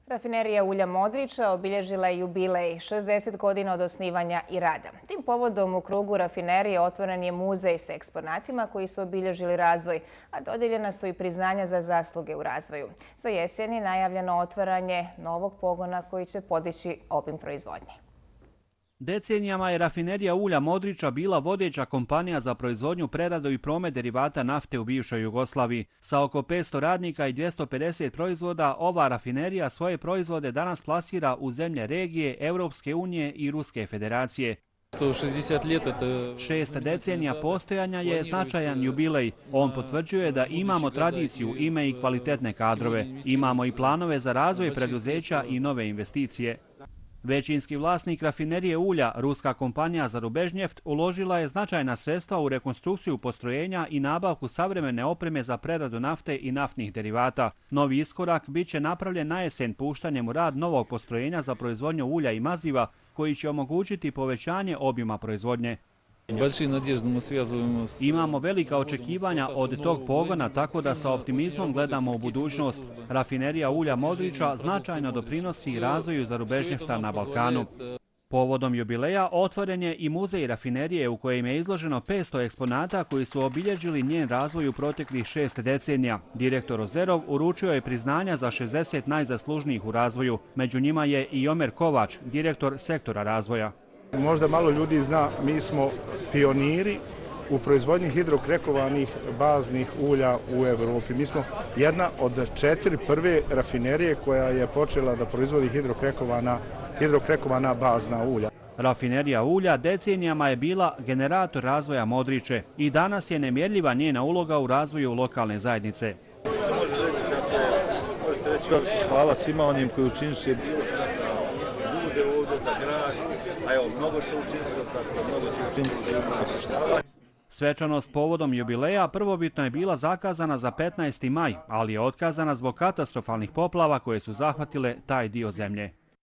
Rafinerija ulja Modriča obilježila je jubilej 60 godina od osnivanja i rada. Tim povodom u krugu rafinerije otvoren je muzej s eksponatima koji su obilježili razvoj, a dodijeljena su i priznanja za zasluge u razvoju. Za jesen je najavljeno otvaranje novog pogona koji će podići obim proizvodnje. Decenijama je rafinerija ulja Modriča bila vodeća kompanija za proizvodnju, preradu i promet derivata nafte u bivšoj Jugoslaviji. Sa oko 500 radnika i 250 proizvoda, ova rafinerija svoje proizvode danas plasira u zemlje regije, Europske unije i Ruske federacije. 6 decenija postojanja je značajan jubilej. On potvrđuje da imamo tradiciju, ime i kvalitetne kadrove. Imamo i planove za razvoj preduzeća i nove investicije. Većinski vlasnik rafinerije ulja, ruska kompanija Zarubežnjeft, uložila je značajna sredstva u rekonstrukciju postrojenja i nabavku savremene opreme za preradu nafte i naftnih derivata. Novi iskorak bit će napravljen na jesen puštanjem u rad novog postrojenja za proizvodnju ulja i maziva, koji će omogućiti povećanje obima proizvodnje. Imamo velika očekivanja od tog pogona, tako da sa optimizmom gledamo u budućnost. Rafinerija ulja Modriča značajno doprinosi razvoju Zarubežnjefta na Balkanu. Povodom jubileja otvoren je i muzej rafinerije u kojem je izloženo 500 eksponata koji su obilježili njen razvoj u proteklih 6 decenija. Direktor Ozerov uručio je priznanja za 60 najzaslužnijih u razvoju. Među njima je i Omer Kovač, direktor sektora razvoja. Možda malo ljudi zna, mi smo pioniri u proizvodnji hidrokrekovanih baznih ulja u Evropi. Mi smo jedna od 4 prve rafinerije koja je počela da proizvodi hidrokrekovana bazna ulja. Rafinerija ulja decenijama je bila generator razvoja Modriče i danas je nemjerljiva njena uloga u razvoju lokalne zajednice. Može se reći hvala svima onim koji učiniše ljude ovdje za grad. A evo, mnogo se učinilo. Svečanost povodom jubileja prvobitno je bila zakazana za 15. maj, ali je otkazana zbog katastrofalnih poplava koje su zahvatile taj dio zemlje.